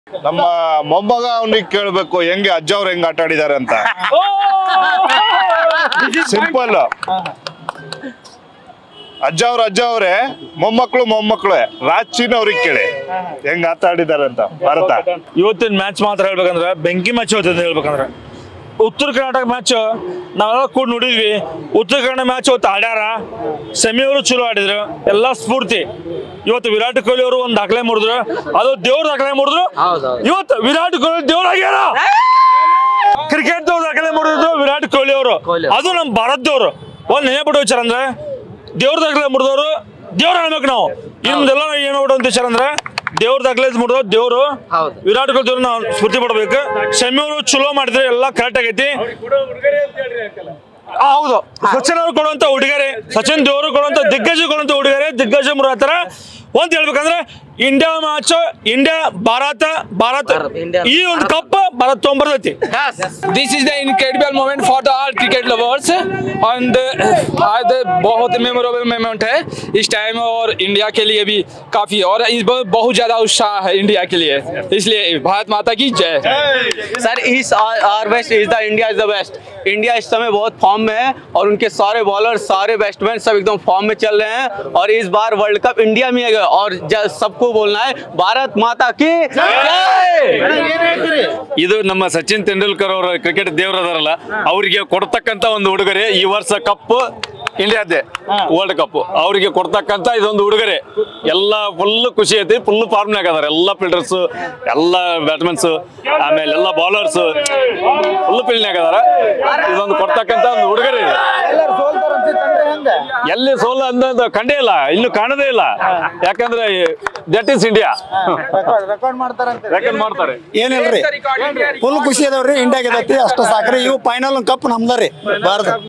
ನಮ್ಮ ಮೊಮ್ಮಗ ಅವನಿಗೆ ಕೇಳಬೇಕು ಹೆಂಗೆ ಅಜ್ಜ ಅವ್ರು ಹೆಂಗ್ ಆಟ ಆಡಿದಾರೆ ಅಂತ. ಸಿಂಪಲ್. ಅಜ್ಜ ಅವ್ರೆ ಮೊಮ್ಮಕ್ಕಳು ರಾಚಿನ ಅವ್ರಿಗೆ ಕೇಳಿ ಹೆಂಗ್ ಆಟ ಆಡಿದಾರೆ ಅಂತ ಭಾರತ. ಇವತ್ತಿನ ಮ್ಯಾಚ್ ಮಾತ್ರ ಹೇಳ್ಬೇಕಂದ್ರೆ ಬೆಂಕಿ ಮ್ಯಾಚ್ ಹೋಗ್ತದೆ ಹೇಳ್ಬೇಕಂದ್ರೆ. ಉತ್ತರ ಕರ್ನಾಟಕ ಮ್ಯಾಚ್ ನಾವೆಲ್ಲ ಕೂಡ ನೋಡಿದ್ವಿ. ಉತ್ತರ ಕನ್ನಡ ಮ್ಯಾಚ್ ಇವತ್ತು ಆಡ್ಯಾರ. ಸೆಮಿಯವರು ಚಲೋ ಆಡಿದ್ರು, ಎಲ್ಲ ಸ್ಫೂರ್ತಿ. ಇವತ್ತು ವಿರಾಟ್ ಕೊಹ್ಲಿ ಅವರು ಒಂದು ದಾಖಲೆ ಮಾಡಿದ್ರು, ಅದು ದೇವ್ರ ದಾಖಲೆ ಮಾಡಿದ್ರು. ಇವತ್ತು ವಿರಾಟ್ ಕೊಹ್ಲಿ ದೇವ್ರಾಗ್ಯಾರ. ಕ್ರಿಕೆಟ್ ದವ್ರು ದಾಖಲೆ ಮಾಡಿದ್ರು ವಿರಾಟ್ ಕೊಹ್ಲಿ ಅವರು, ಅದು ನಮ್ಮ ಭಾರತದವ್ರು. ಒಂದ್ ನೆನಪಿಟ್ಟು ವಿಚಾರ ಅಂದ್ರೆ ದೇವ್ರ ದಾಖಲೆ ಮುರಿದವರು ದೇವ್ರ ಹೇಳ್ಬೇಕು ನಾವು. ನಿಮ್ದೆಲ್ಲ ಏನ್ ಮಾಡ್ಬಿಟ್ಟು ಅಂತ ವಿಚಾರ ಅಂದ್ರೆ ದೇವ್ರ ದಾಖಲೆ ಮುರಿದವ್ರು ದೇವ್ರು. ವಿರಾಟ್ ಕೊಹ್ಲಿ ದೇವ್ರು ನಾವು ಸ್ಫೂರ್ತಿ ಪಡ್ಬೇಕು. ಸೆಮಿಯವರು ಚಲೋ ಮಾಡಿದ್ರೆ ಎಲ್ಲ ಕರೆಕ್ಟ್ ಆಗೈತಿ. ಹೌದು, ಸಚಿನ್ ಅವ್ರು ಕೊಡುವಂತ ಉಡುಗೊರೆ, ಸಚಿನ್ ದೇವರು ಕೊಡುವಂತ ದಿಗ್ಗಜ ಕೊಡುವಂತ ಉಡುಗೊರೆ, ದಿಗ್ಗಜ ಮುರಾತರ ಒಂದ್ ಹೇಳ್ಬೇಕಂದ್ರೆ ಇಂಡಿಯಾ ಮ್ಯಾಚ್, ಇಂಡಿಯಾ ಭಾರತ ಈ ಒಂದು ಕಪ್ ಭಾರತ ತೊಗೊಂಬರ್ತೈತಿ. This is the incredible moment for the all cricket lovers and आज बहुत मेमोरेबल मोमेंट है इस टाइम और इंडिया के लिए भी काफी और इस बहुत ज्यादा उत्साह है इंडिया के लिए, इसलिए भारत माता की जय। Sir is are best is the India is the best. India इस समय बहुत फॉर्म में है और उनके सारे बॉलर सारे बैट्समैन सब एकदम फॉर्म में चल रहे हैं और इस बार वर्ल्ड कप इंडिया में है और सबको बोलना है भारत माता की जय। ಇದು ನಮ್ಮ ಸಚಿನ್ ತೆಂಡೂಲ್ಕರ್ ಅವರ ಕ್ರಿಕೆಟ್ ದೇವರದಾರಲ್ಲ, ಅವರಿಗೆ ಕೊಡ್ತಕ್ಕಂತ ಒಂದು ಉಡುಗೊರೆ. ಈ ವರ್ಷ ಕಪ್ ಇಂಡಿಯಾದೇ ವರ್ಲ್ಡ್ ಕಪ್ ಅವರಿಗೆ ಕೊಡ್ತಕ್ಕಂತ ಇದೊಂದು ಉಡುಗೊರೆ. ಎಲ್ಲ ಫುಲ್ ಖುಷಿ ಐತಿ, ಫುಲ್ ಫಾರ್ಮ್ನಾಗ ಅದಾರ ಎಲ್ಲ ಫೀಲ್ಡರ್ಸ್, ಎಲ್ಲ ಬ್ಯಾಟ್ಸ್ಮನ್ಸ್, ಆಮೇಲೆ ಎಲ್ಲ ಬೌಲರ್ಸ್ ಫುಲ್ ಫೀಲ್ಡ್ನಾಗ ಅದಾರ. ಇದೊಂದು ಕೊಡ್ತಕ್ಕಂತ ಒಂದು ಉಡುಗೊರೆ ಇದೆ. ಎಲ್ಲಿ ಸೋಲು ಅಂತ ಕಂಡೇ ಇಲ್ಲ, ಇನ್ನು ಕಾಣದೇ ಇಲ್ಲ. ಯಾಕಂದ್ರೆ ದಟ್ ಈಸ್ ಇಂಡಿಯಾ. ರೆಕಾರ್ಡ್ ಮಾಡ್ತಾರೆ. ಏನಿಲ್ರಿ, ಫುಲ್ ಖುಷಿ ಅದಾವ್ರಿ. ಇಂಡಿಯಾ ಗೆದ್ದೈತಿ, ಅಷ್ಟ ಸಾಕ್ರಿ. ಇವು ಫೈನಲ್ ಕಪ್ ನಮ್ದರಿ ಭಾರತ.